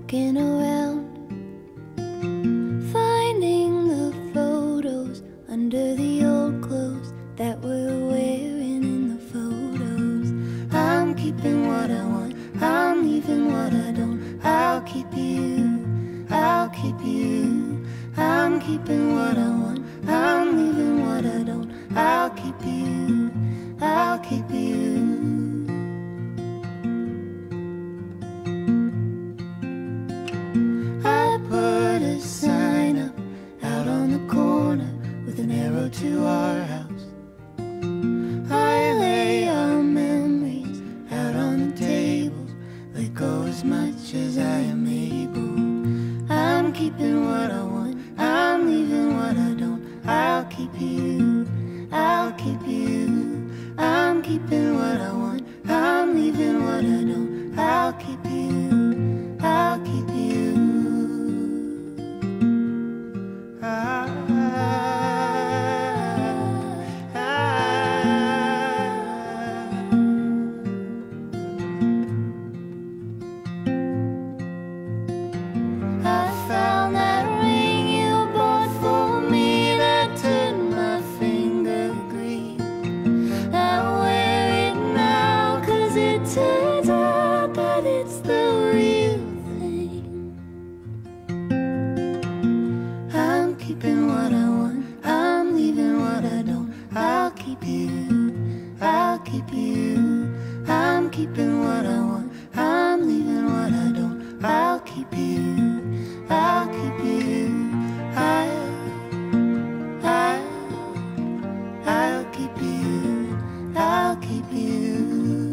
looking around, finding the photos under the old clothes that we're wearing in the photos. I'm keeping what I want, I'm leaving what I don't. I'll keep you, I'll keep you. I'm keeping what I want, I'm leaving what I don't. I'll keep you, I'll keep you. I put a sign up out on the corner with an arrow to our house. I lay our memories out on the tables, let go as much as I am able. I'm keeping what I want, I'm leaving what I don't. I'll keep you, I'll keep you. I'm keeping what I want, I'm leaving what I don't. I'll keep you, I'll keep you. I found that ring you bought for me that turned my finger green. I wear it now 'cause it turns out that it's the real thing. I'm keeping what I want, I'm leaving what I don't. I'll keep you, I'll keep you. I'm keeping what I want, I'm leaving what I don't. I'll keep you, I'll keep you. I'll keep you, I'll keep you.